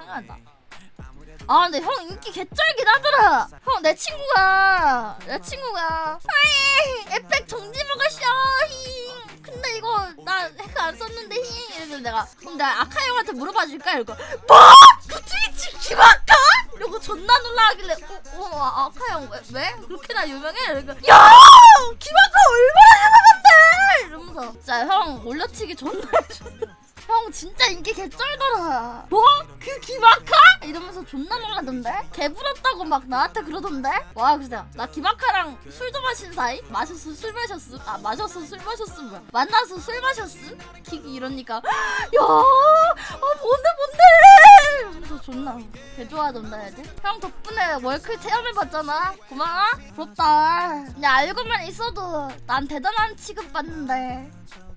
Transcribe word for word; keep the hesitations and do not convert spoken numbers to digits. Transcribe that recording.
생각난다. 아 근데 형 인기 개쩔긴 하더라. 형 내 친구가 내 친구가 아이 에펙 정지 먹었어 힝. 근데 이거 나 핵 안 썼는데 힝. 이래서 내가 그럼 내가 아카 형한테 물어봐 줄까? 이러고 뭐? 그 트위치 기막까? 이러고 존나 놀라하길래 어, 어 아카 형 왜? 왜? 그렇게나 유명해? 이러고 야! 기막까 얼마나 유명한데? 이러면서 진짜 형 올려치기 존나 해주는 형 진짜 인기 개쩔더라. 뭐? 그 기마카? 이러면서 존나 놀라던데? 개부럽다고 막 나한테 그러던데? 와 그래서 나 기마카랑 술도 마신 사이? 마셨어 술 마셨음? 아 마셨어 술 마셨음 뭐야 만나서 술 마셨음? 기기 이러니까 야! 아 뭔데 뭔데! 이러면서 존나 개 좋아하던데 애들? 형 덕분에 월클 체험해봤잖아. 고마워? 부럽다. 그냥 알고만 있어도 난 대단한 취급받는데